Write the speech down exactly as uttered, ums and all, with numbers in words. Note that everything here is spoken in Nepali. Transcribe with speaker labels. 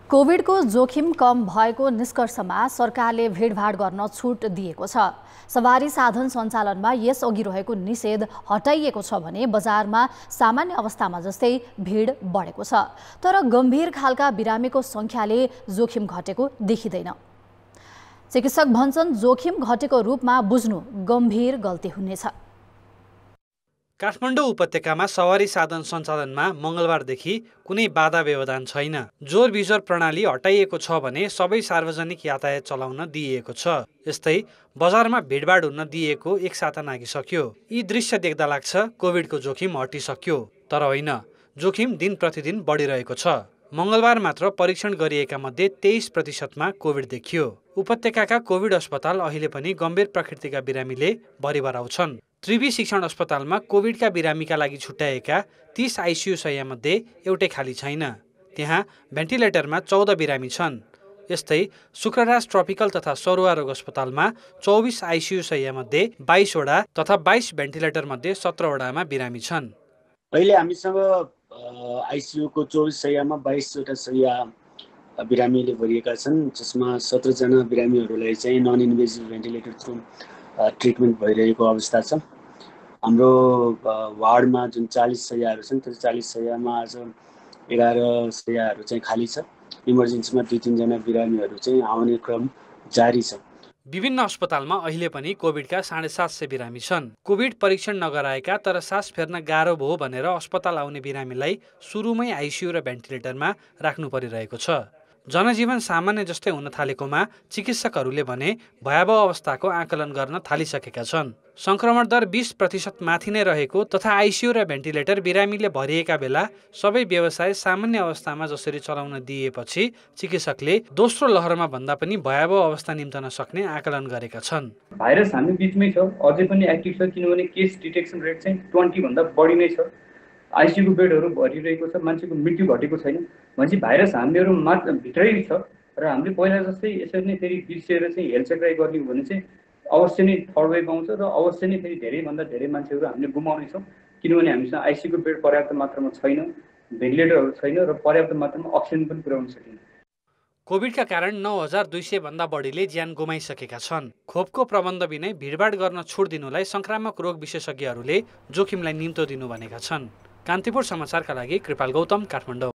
Speaker 1: कोभिडको जोखिम कम भएको निष्कर्षमा सरकारले भिडभाड गर्न छुट दिएको छ। सवारी साधन सञ्चालनमा यसअघि रहेको निषेध हटाइएको छ भने बजारमा सामान्य अवस्थामा जस्तै भिड बढेको छ। तर गम्भीर खालका बिरामीको संख्याले जोखिम घटेको देखिँदैन। चिकित्सक भन्छन् जोखिम घटेको रूपमा बुझ्नु गम्भीर गल्ती हुनेछ।
Speaker 2: काठमाडौँ उपत्यकामा सवारी साधन सञ्चालनमा मङ्गलबारदेखि कुनै बाधा व्यवधान छैन। जोर बिजोर प्रणाली हटाइएको छ भने सबै सार्वजनिक यातायात चलाउन दिइएको छ। यस्तै बजारमा भिडभाड हुन दिएको एक साता नागिसक्यो। यी दृश्य देख्दा लाग्छ कोभिडको जोखिम हटिसक्यो, तर होइन, जोखिम दिन प्रतिदिन बढिरहेको छ। मङ्गलबार मात्र परीक्षण गरिएका मध्ये तेइस प्रतिशतमा कोभिड देखियो। उपत्यकाका कोभिड अस्पताल अहिले पनि गम्भीर प्रकृतिका बिरामीले भरि भराउँछन्। त्रिवी शिक्षण अस्पतालमा कोभिडका बिरामीका लागि छुट्याएका तीस आइसियु शय्यामध्ये एउटै खाली छैन। त्यहाँ भेन्टिलेटरमा चौध बिरामी छन्। यस्तै शुक्रराज ट्रपिकल तथा सरुवा रोग अस्पतालमा चौबिस आइसियु शय्यामध्ये बाइसवटा तथा बाइस भेन्टिलेटरमध्ये सत्रवटामा बिरामी छन्।
Speaker 3: अहिले हामीसँग आइसियुको चौबिस शय्यामा बाइसवटा शय्या बिरामीले भरिएका छन्, जसमा सत्रजना बिरामीहरूलाई चाहिँ non invasive ventilator through treatment भइरहेको अवस्था छ। हाम्रो वार्डमा जुन चालिस शय्याहरू छन्, त्यो चालिस शय्यामा आज एघार शय्याहरू चाहिँ खाली छ। इमर्जेन्सीमा दुई तिनजना बिरामीहरू चाहिँ आउने क्रम जारी छ।
Speaker 2: विभिन्न अस्पतालमा अहिले पनि कोभिडका साढे सात सय बिरामी छन्। कोभिड परीक्षण नगराएका तर सास फेर्न गाह्रो भयो भनेर अस्पताल आउने बिरामीलाई सुरुमै आइसियु र भेन्टिलेटरमा राख्नु परिरहेको छ। जनजीवन सामान्य जस्तै हुन थालेकोमा चिकित्सकहरूले भने भयावह अवस्थाको आकलन गर्न थालिसकेका छन्। संक्रमण दर बीस प्रतिशत माथि नै रहेको तथा आइसियु र भेन्टिलेटर बिरामीले भरिएका बेला सबै व्यवसाय सामान्य अवस्थामा जसरी चलाउन दिएपछि चिकित्सकले दोस्रो लहरमा भन्दा पनि भयावह अवस्था निम्तन सक्ने आकलन गरेका छन्।
Speaker 4: भाइरस हामी बिचमै छ, अझै पनि एक्टिभ छ, किनभने केस डिटेक्सन रेट चाहिँ ट्वेन्टी भन्दा बढी नै छ। आइसियुको बेडहरू भरिरहेको छ, मान्छेको मृत्यु घटेको छैन भनेपछि भाइरस हामीहरू मात्र भित्रै छ। र हामीले पहिला जस्तै यसरी नै फेरि बिर्सिएर चाहिँ हेलचक्राइ गर्ने हो भने चाहिँ अवश्य नै थर्ड वेभ आउँछ र अवश्य नै फेरि धेरैभन्दा धेरै मान्छेहरू हामीले गुमाउनेछौँ, किनभने हामीसँग आइसियुको बेड पर्याप्त मात्रामा छैन, भेन्टिलेटरहरू छैन र पर्याप्त मात्रामा अक्सिजन पनि पुर्याउन सकिन्छ।
Speaker 2: कोभिडका कारण नौ हजार दुई सय भन्दा बढीले ज्यान गुमाइसकेका छन्। खोपको प्रबन्ध बिनै भिडभाड गर्न छुट दिनुलाई संक्रामक रोग विशेषज्ञहरूले जोखिमलाई निम्तो दिनु भनेका छन्। कान्तिपुर समाचारका लागि कृपाल गौतम, काठमाडौँ।